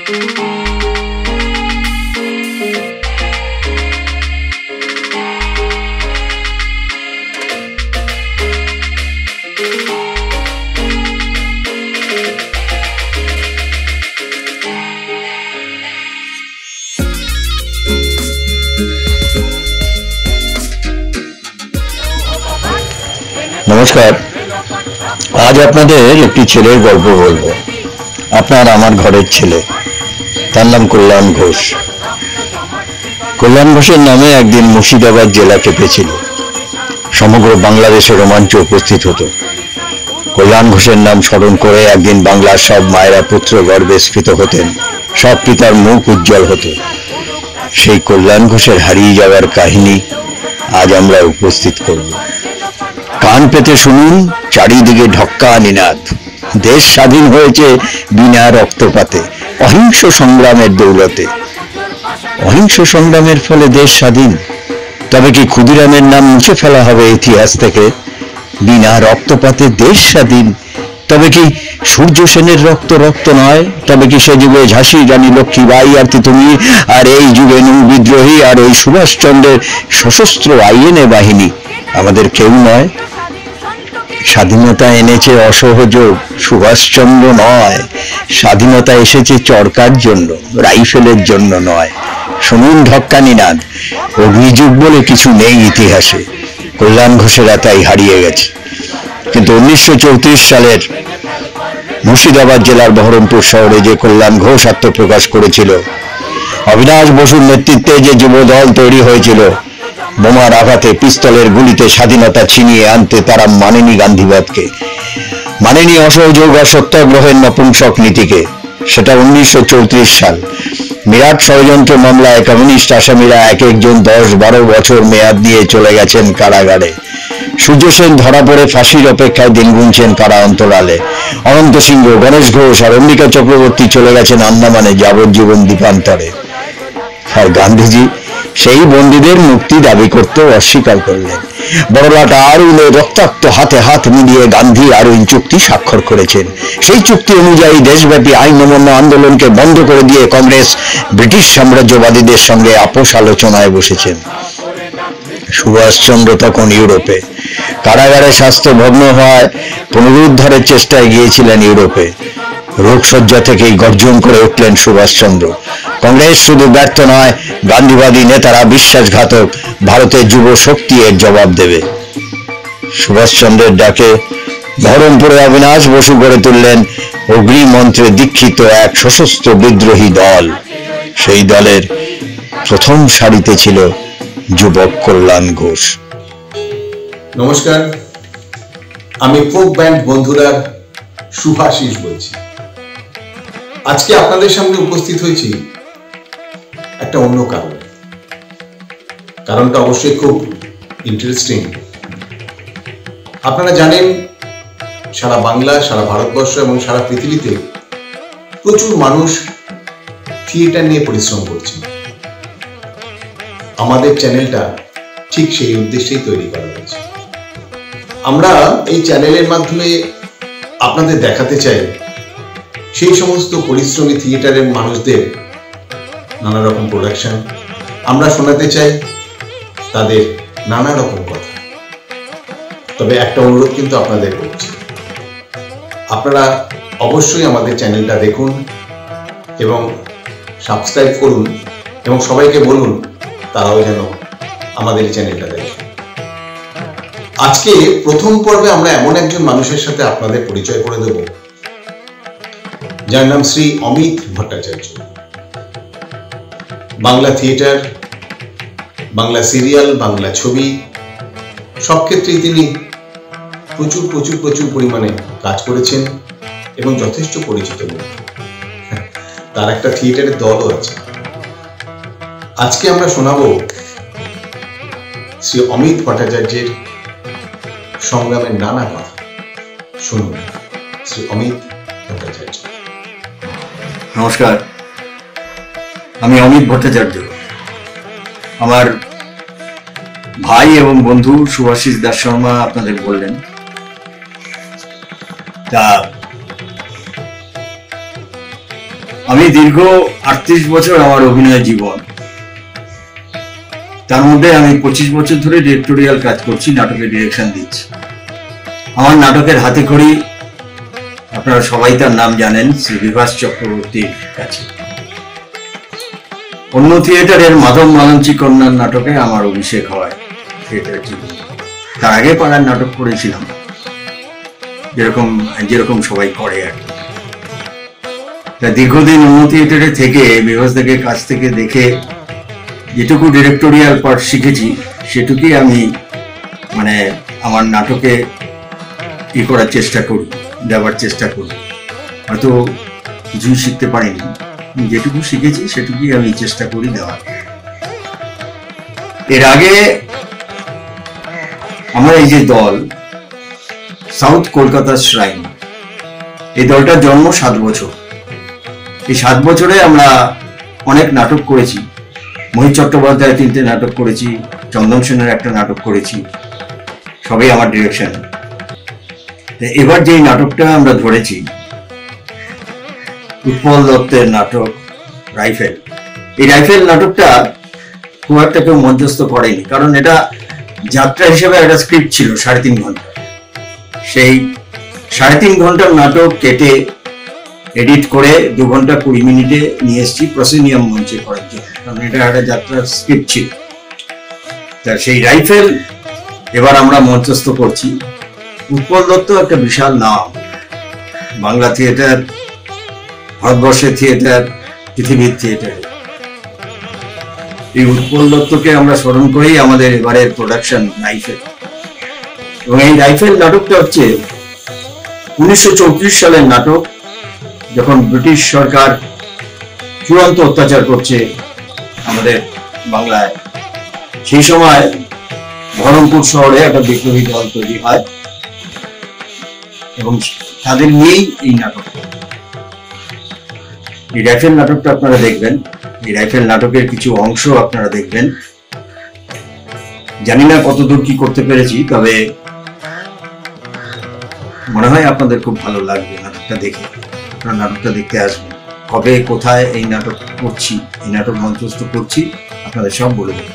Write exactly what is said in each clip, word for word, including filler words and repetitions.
নমস্কার। আজ আপনাদের একটি ছেলের গল্প বলবো। আপনার আমার ঘরের ছেলে, তার নাম কল্যাণ ঘোষ। কল্যাণ ঘোষের নামে একদিন মুর্শিদাবাদ জেলা কেঁপেছিল। সমগ্র বাংলাদেশে রোমাঞ্চ উপস্থিত হতো। কল্যাণ ঘোষের নাম স্মরণ করে একদিন বাংলার সব মায়েরা পুত্র গর্বে স্ফীত হতেন, সব পিতার মুখ উজ্জ্বল হতো। সেই কল্যাণ ঘোষের হারিয়ে যাওয়ার কাহিনী আজ আমরা উপস্থিত করব। কান পেতে শুনুন, চারিদিকে ঢক্কা নিনাদ। দেশ স্বাধীন হয়েছে বিনা রক্তপাতে, অহিংস সংগ্রামের দৌলতে। অহিংস সংগ্রামের ফলে দেশ স্বাধীন, তবে কি ক্ষুদিরামের নাম মুছে ফেলা হবে ইতিহাস থেকে? বিনা রক্তপাতে দেশ স্বাধীন, তবে কি সূর্য সেনের রক্ত রক্ত নয়? তবে কি সে যুগে ঝাঁসি রানী লক্ষ্মীবাই আর তিতুমির, আর এই যুগে নৌ বিদ্রোহী আর ওই সুভাষচন্দ্রের সশস্ত্র আইএনএ বাহিনী আমাদের কেউ নয়? স্বাধীনতা এনেছে অসহযোগ, সুভাষচন্দ্র নয়। স্বাধীনতা এসেছে চরকার জন্য, রাইফেলের জন্য নয়। শুনুন ঢক্কা নিনাদ, অভিযোগ বলে কিছু নেই ইতিহাসে। কল্যাণ ঘোষেরা তাই হারিয়ে গেছে। কিন্তু উনিশশো চৌত্রিশ সালের মুর্শিদাবাদ জেলার বহরমপুর শহরে যে কল্যাণ ঘোষ আত্মপ্রকাশ করেছিল, অবিনাশ বসুর নেতৃত্বে যে যুবদল তৈরি হয়েছিল, বোমার আঘাতে, পিস্তলের গুলিতে স্বাধীনতা ছিনিয়ে আনতে তারা মানেনি গান্ধীবাদকে, মানেনি অসহযোগ আর সত্যাগ্রহের নপুংসক নীতিকে। সেটা উনিশশো চৌত্রিশ সাল। বিরাট ষড়যন্ত্র মামলায় কমিউনিস্ট আসামিরা এক একজন দশ বারো বছর মেয়াদ দিয়ে চলে গেছেন কারাগারে। সূর্য সেন ধরা পড়ে ফাঁসির অপেক্ষায় দিন গুনছেন কারা অন্তরালে। অনন্ত সিংহ, গণেশ ঘোষ আর অম্বিকা চক্রবর্তী চলে গেছেন আন্দামানে যাবজ্জীবন দ্বীপান্তরে। আর গান্ধীজি সেই বন্দীদের মুক্তি দাবি করতে অস্বীকার করলেন। বড়লাট আরউইনে রক্তাক্ত হাতে হাত মিলিয়ে গান্ধী আরউইন চুক্তি স্বাক্ষর করেছেন। সেই চুক্তি অনুযায়ী দেশব্যাপী আইন অমান্য আন্দোলনকে বন্ধ করে দিয়ে কংগ্রেস ব্রিটিশ সাম্রাজ্যবাদীদের সঙ্গে আপোষ আলোচনায় বসেছেন। সুভাষচন্দ্র তখন ইউরোপে। কারাগারে স্বাস্থ্য ভগ্ন হওয়ায় পুনরুদ্ধারের চেষ্টায় গিয়েছিলেন ইউরোপে। রোগশয্যা থেকেই গর্জন করে উঠলেন সুভাষচন্দ্র, কংগ্রেস শুধু ব্যর্থ নয়, গান্ধীবাদী নেতারা বিশ্বাসঘাতক, ভারতের যুব শক্তি এর জবাব দেবে। সুভাষচন্দ্রের ডাকে বহরমপুরে অবিনাশ বসু গড়ে তুললেন অগ্নিমন্ত্রে দীক্ষিত এক সশস্ত্র বিদ্রোহী দল। সেই দলের প্রথম সারিতে ছিল যুবক কল্যাণ ঘোষ। নমস্কার, আমি ফোক ব্যান্ড বন্ধুরার শুভাশিস বলছি। আজকে আপনাদের সামনে উপস্থিত হয়েছি একটা অন্য কারণ। কারণটা অবশ্যই খুব ইন্টারেস্টিং। আপনারা জানেন, সারা বাংলা, সারা ভারতবর্ষ এবং সারা পৃথিবীতে প্রচুর মানুষ থিয়েটার নিয়ে পরিশ্রম করছে। আমাদের চ্যানেলটা ঠিক সেই উদ্দেশ্যেই তৈরি করা হয়েছে। আমরা এই চ্যানেলের মাধ্যমে আপনাদের দেখাতে চাই সেই সমস্ত পরিশ্রমী থিয়েটারের মানুষদের নানা রকম প্রোডাকশন। আমরা শোনাতে চাই তাদের নানা রকম কথা। তবে একটা অনুরোধ কিন্তু আপনাদের করছি, আপনারা অবশ্যই আমাদের চ্যানেলটা দেখুন এবং সাবস্ক্রাইব করুন এবং সবাইকে বলুন তারাও যেন আমাদের এই চ্যানেলটা দেখে। আজকে প্রথম পর্বে আমরা এমন একজন মানুষের সাথে আপনাদের পরিচয় করে দেব, যার নাম শ্রী অমিত ভট্টাচার্য। বাংলা থিয়েটার, বাংলা সিরিয়াল, বাংলা ছবি সব ক্ষেত্রেই তিনি প্রচুর প্রচুর প্রচুর পরিমাণে কাজ করেছেন এবং যথেষ্ট পরিচিত মুখ। তার একটা থিয়েটারের দলও আছে। আজকে আমরা শোনাবো শ্রী অমিত ভট্টাচার্যের সংগ্রামের নানা কথা। শুনুন শ্রী অমিত ভট্টাচার্য। নমস্কার, আমি অমিত ভট্টাচার্য। আমার ভাই এবং বন্ধু শুভাশিস দাস শর্মা আপনাদের বললেন। তা আমি দীর্ঘ আটত্রিশ বছর আমার অভিনয় জীবন, তার মধ্যে আমি পঁচিশ বছর ধরে ডিরেক্টোরিয়াল কাজ করছি, নাটকের ডিরেকশন দিচ্ছি। আমার নাটকের হাতে খড়ি আপনারা সবাই তার নাম জানেন, শ্রী বিভাস চক্রবর্তীর কাছে। অন্য থিয়েটারের মাধব মালঞ্চি কন্যার নাটকে আমার অভিষেক হয় থিয়েটারের জীবনে। তার আগে পাড়ার নাটক করেছিলাম, যেরকম যেরকম সবাই করে আর কি। দীর্ঘদিন অন্য থিয়েটারে থেকে বিভাস থেকে কাছ থেকে দেখে যেটুকু ডিরেক্টোরিয়াল পার্ট শিখেছি সেটুকুই আমি মানে আমার নাটকে ই করার চেষ্টা করি, দেওয়ার চেষ্টা করি। হয়তো কিছুই শিখতে পারিনি, যেটুকু শিখেছি সেটুকুই আমি চেষ্টা করি দেওয়ার। এর আগে আমার এই যে দল সাউথ কলকাতা শ্রাইন, এই দলটার জন্ম সাত বছর। এই সাত বছরে আমরা অনেক নাটক করেছি। মোহিত চট্টোপাধ্যায় তিনটে নাটক করেছি, চন্দন সেনের একটা নাটক করেছি, সবই আমার ডিরেকশন। এবার যেই নাটকটা আমরা ধরেছি, উৎপল দত্তের নাটক রাইফেল, এই রাইফেল নাটকটা খুব একটা কেউ মঞ্চস্থ করেনি, কারণ এটা যাত্রা হিসেবে একটা স্ক্রিপ্ট ছিল সাড়ে তিন ঘন্টা। সেই সাড়ে তিন ঘন্টার নাটক কেটে এডিট করে দু ঘন্টা কুড়ি মিনিটে নিয়ে এসেছি প্রসিনিয়াম মঞ্চে করার জন্য, কারণ এটা একটা যাত্রার স্ক্রিপ্ট ছিল। তা সেই রাইফেল এবার আমরা মঞ্চস্থ করছি। উৎপল দত্ত একটা বিশাল নাম, বাংলা থিয়েটার, ভারতবর্ষের থিয়েটার, পৃথিবীর থিয়েটারে। এই উৎপল দত্তকে আমরা স্মরণ করেই আমাদের এবারের প্রোডাকশন রাইফেল। এবং এই রাইফেল নাটকটা হচ্ছে উনিশশো চৌত্রিশ সালের নাটক, যখন ব্রিটিশ সরকার চূড়ান্ত অত্যাচার করছে আমাদের বাংলায়। সেই সময় বহরমপুর শহরে একটা বিপ্লবী দল তৈরি হয় এবং তাদের নিয়েই এই নাটকটা। এই রাইফেল নাটকটা আপনারা দেখবেন, এই রাইফেল নাটকের কিছু অংশ আপনারা দেখবেন। জানি না কতদূর কি করতে পেরেছি, তবে মনে হয় আপনাদের খুব ভালো লাগবে নাটকটা দেখে। আপনারা নাটকটা দেখতে আসবেন। কবে কোথায় এই নাটক করছি, এই নাটক মঞ্চস্থ করছি, আপনাদের সব বলে দেবেন।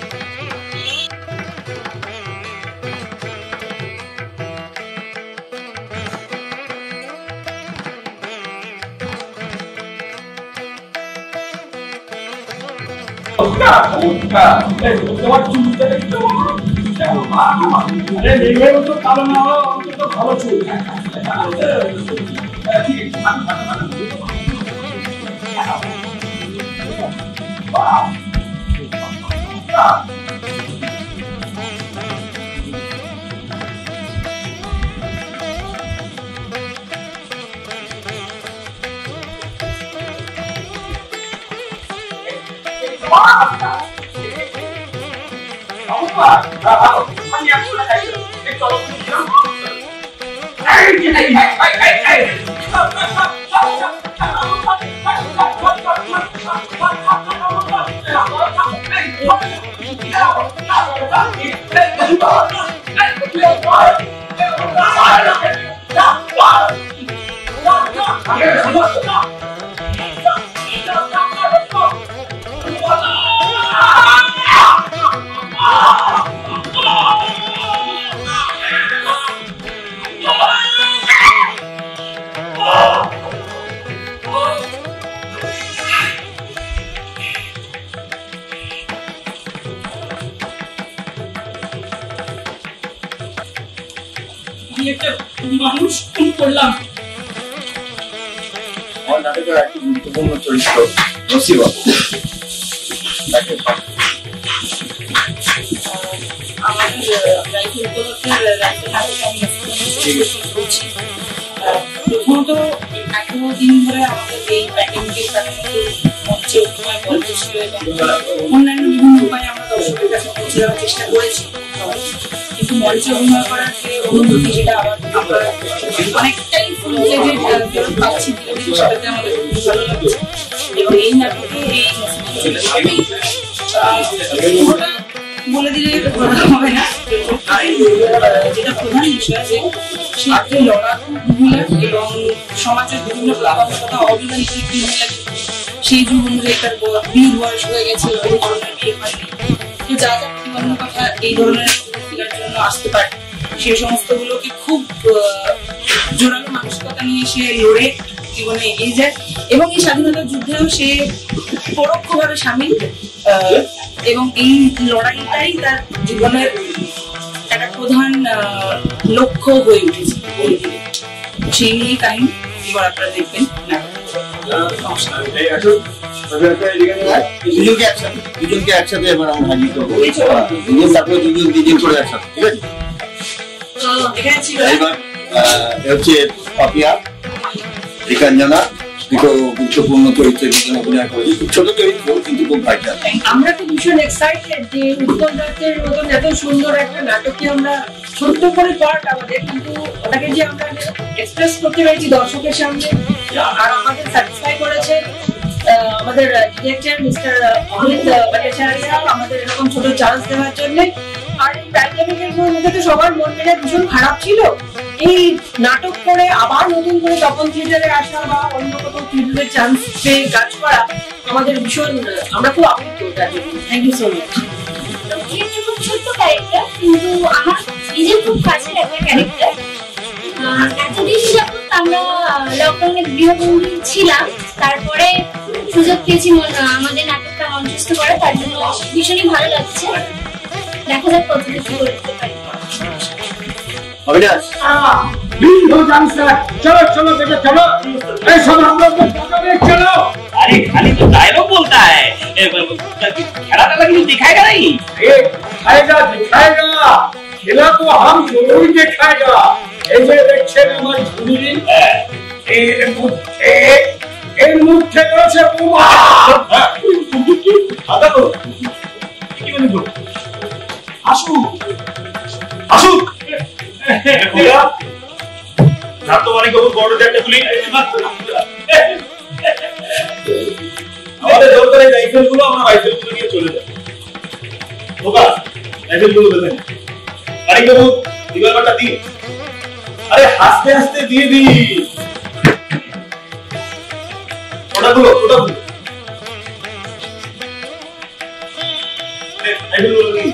মানুষ খুন করলাম। আমার নাটকের একটি গুরুত্বপূর্ণ চরিত্র নসিবা, তাকে প্রথমত এতদিন ধরে আমাদের এই প্যাকেজিং মঞ্চে অভিনয় বলতেছিল এবং অন্যান্য বিভিন্ন উপায়ে আমরা দর্শকের কাছে পৌঁছে দেওয়ার চেষ্টা করেছি, কিন্তু মঞ্চে অভিনয় করার যে অনুভূতি সেটা আবার আমরা অনেকটাই ফুল ফ্লেজেড ফেরত পাচ্ছি, সেটাতে আমাদের খুব ভালো লাগছে। এবং এই নাটকে এই পুরোটা বলে দিলে হবে না, যেটা প্রধান বিষয় যে সে একটি লড়াকু মহিলা এবং সমাজের বিভিন্ন প্রভাবতা অবিবাহিত একটি মহিলা সেই যুগ অনুযায়ী তার বিয়ে বয়স হয়ে গেছে, ওই ধরনের বিয়ে হয়নি, তো যা যা প্রতিবন্ধক কথা এই ধরনের পত্রিকার জন্য আসতে পারে সেই সমস্ত গুলোকে খুব জোরালো মানসিকতা নিয়ে সে লড়ে জীবনে এগিয়ে যায় এবং এই স্বাধীনতা যুদ্ধেও সে পরোক্ষভাবে সামিল এবং এই লড়াইটাই তার জীবনের একটা প্রধান লক্ষ্য হয়ে উঠেছে। সেই নিয়ে কাহিনী এবার আপনারা দেখবেন। দুজনকে একসাথে দুজনকে একসাথে এবার আমরা হাজির করবো, দুজন তারপরে দুজন দুজন করে একসাথে, ঠিক আছে? এবার হচ্ছে পাপিয়া, রিকাঞ্জনা, দুটো গুরুত্বপূর্ণ চরিত্রের ভিতরে অভিনয় করেছে, খুব ছোট চরিত্র কিন্তু খুব ভাইটাল। আমরা তো ভীষণ এক্সাইটেড যে উত্তম রাজ্যের মতন এত সুন্দর একটা নাটকে আমরা ছোট্ট করে পার্ট আমাদের, কিন্তু ওটাকে যে আমরা এক্সপ্রেস করতে পেরেছি দর্শকের সামনে আর আমাদের স্যাটিসফাই করেছে আমাদের ডিরেক্টর মিস্টার অমিত ভট্টাচার্য আমাদের এরকম ছোট চান্স দেওয়ার জন্য। আর এই প্যান্ডেমিকের মধ্যে তো সবার মন মেজাজ ভীষণ খারাপ ছিল, এই নাটক করে আবার নতুন করে তপন থিয়েটারে আসা বা অন্য কোথাও থিয়েটারের চান্স পেয়ে কাজ করা আমাদের ভীষণ, আমরা খুব আপ্লুত তার জন্য। Thank you so much. খুব ছোট্ট ক্যারেক্টার কিন্তু আমার নিজের খুব কাছের একটা ক্যারেক্টার। এতদিন যখন আমরা লকডাউনে গৃহবন্দী ছিলাম, তারপরে সুযোগ পেয়েছি আমাদের নাটকটা মঞ্চস্থ করা, তার জন্য ভীষণই ভালো লাগছে। দেখা যাক কতটুকু কি করতে পারি। অবিনাশ, चलो चलो बेटा चलो, ऐसा हम लोग चलो। अरे खाली तो डायलॉग बोलता है, खेला था लेकिन दिखाएगा नहीं। दिखाएगा दिखाएगा, खेला तो हम जरूर दिखाएगा। ऐसे देखते हमारी झुनी এর মধ্যে এর মধ্যে রয়েছে বোমা। আদা করো, কি বলি বলো, আসুন আসুন। না তো অনেক বড় একটা গুলি আমাদের দরকারে রাইফেল গুলো আমরা রাইফেল গুলো নিয়ে চলে যাই। ওকা রাইফেল গুলো দেন আরেক বাবু দিবালটা দিন। আরে আস্তে আস্তে দিয়ে দি ওটা গুলো ওটা গুলো রাইফেল গুলো দিন।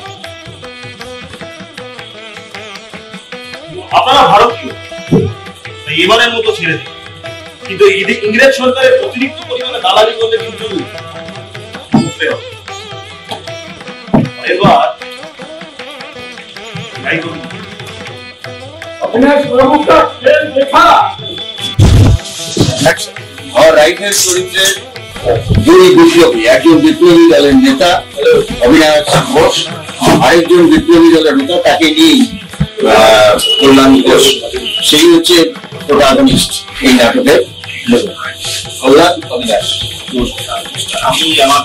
আপনারা ভারতীয়, এবারের মতো ছেড়ে দিন, কিন্তু ইংরেজ সরকারের অতিরিক্ত পরিমাণে দালালি করলে কিন্তু এবার রাইটের চরিত্রে দুই বিপ্লবী, একজন বিপ্লবী দলের নেতা অবিনাশ ঘোষ, আরেকজন বিপ্লবী দলের নেতা, তাকে নিয়ে কল্যাণ ঘোষ, সেই হচ্ছে প্রোটাগনিস্ট এই নাটকের। কল্যাণ অবিনাশ, আমি আমার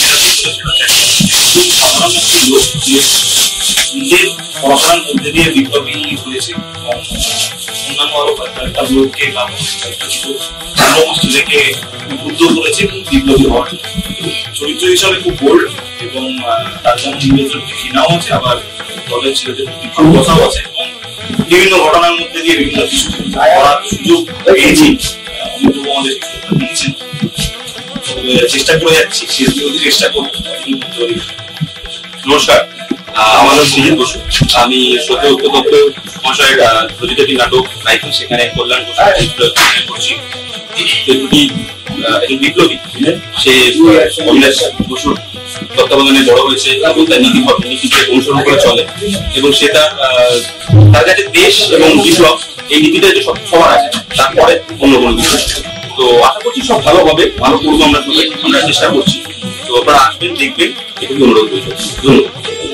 নিজের পড়াশোনার মধ্যে দিয়ে বিপ্লবী হয়েছে, অন্যান্য আরো কয়েকটা লোককে বা ছেলেকে উদ্বুদ্ধ করেছে বিপ্লবী হওয়ার চরিত্র হিসাবে খুব বোল্ড এবং তার জন্য ইংরেজদের ঘৃণাও আছে, আবার দলের ছেলেদের প্রতি ভালোবাসাও আছে এবং বিভিন্ন ঘটনার মধ্যে দিয়ে বিভিন্ন কিছু করার সুযোগ পেয়েছি। অমিতবাবু আমাদের দিয়েছেন, চেষ্টা করে যাচ্ছি, শেষ বিরোধী চেষ্টা করবো। নমস্কার, আমার নাম সুজিত বসু, আমি সত্য দত্ত মহাশয়ের রচিত একটি নাটক রাইফেল, সেখানে কল্যাণ করছি। বিপ্লবী সে অবিনাশ বসুর তত্ত্বাবধানে বড় হয়েছে এবং তার নীতি নীতিকে অনুসরণ করে চলে এবং সে তার তার কাছে দেশ এবং বিপ্লব এই নীতিটা যে সবার আছে, তারপরে অন্য কোনো বিষয়। তো আশা করছি সব ভালো হবে, ভালো করবো আমরা সবাই, আমরা চেষ্টা করছি। তো আপনারা আসবেন, দেখবেন, এটুকু অনুরোধ করছি। ধন্যবাদ।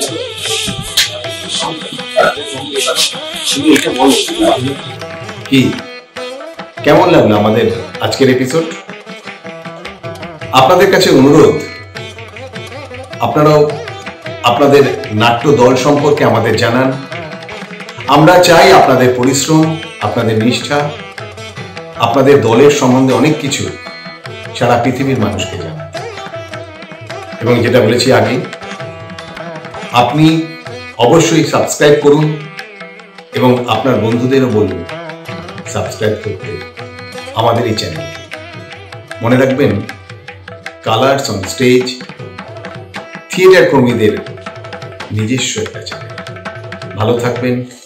কি কেমন লাগলো আমাদের আজকের এপিসোড? আপনাদের কাছে অনুরোধ, আপনারাও আপনাদের নাট্য দল সম্পর্কে আমাদের জানান। আমরা চাই আপনাদের পরিশ্রম, আপনাদের নিষ্ঠা, আপনাদের দলের সম্বন্ধে অনেক কিছু সারা পৃথিবীর মানুষকে জানান। এবং যেটা বলেছি আগে, আপনি অবশ্যই সাবস্ক্রাইব করুন এবং আপনার বন্ধুদেরও বলুন সাবস্ক্রাইব করতে আমাদের এই চ্যানেলকে। মনে রাখবেন, কালার্স অন স্টেজ, থিয়েটার কর্মীদের নিজস্ব একটা চ্যানেল। ভালো থাকবেন।